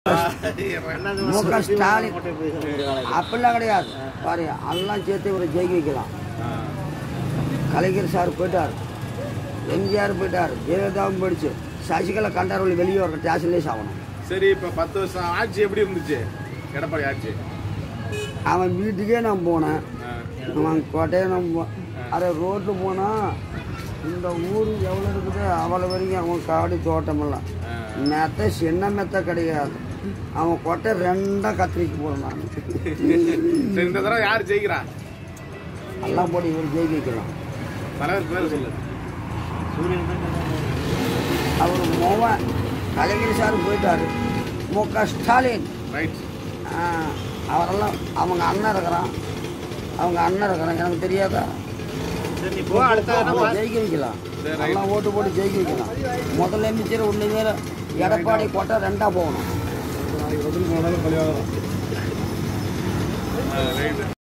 முக ஸ்டாலின் அப்படிலாம் கிடையாது பாரு, எல்லாம் சேர்த்து இவரை ஜெயிக்க வைக்கலாம். கலைஞர் சார் போயிட்டார், எம்ஜிஆர் போயிட்டார், ஜெயலலிதாவும் போயிடுச்சு, சசிகலா கண்டாரோலி வெளியே வர ஸ்டேஷன்லேயே சாகணும். சரி, இப்போ 10 வருஷம் ஆட்சி எப்படி இருந்துச்சு எடப்பாடி ஆட்சி? அவன் வீட்டுக்கே நான் போனேன், அவன் கோட்டையே நம்ம அதை ரோட்டு போனால் இந்த ஊர் எவ்வளோ இருக்குது அவ்வளோ வரைக்கும் அவன் காடு தோட்டமெல்லாம் மெத்த சின்ன மெத்த கிடையாது. அவன் கொட்டை 2 கத்திரிக்கு போடுறான். இந்த தடவை யார் ஜெயிக்கிறா? எல்லாம் போட்டு இவர் ஜெயிக்க வைக்கலாம். தலைவர் பேர் சொல்லு. அவர் மோகன் கலைஞர் சார் போயிட்டாரு, முக ஸ்டாலின் அவரெல்லாம் அவங்க அண்ணன் இருக்கிறான், எனக்கு தெரியாதா? ஜெயிக்க வைக்கலாம், எல்லாம் ஓட்டு போட்டு ஜெயிக்க வைக்கலாம். முதல்ல அமைச்சர் ஒன்றுமே எடப்பாடி கொட்டை 2ஆ போகணும்.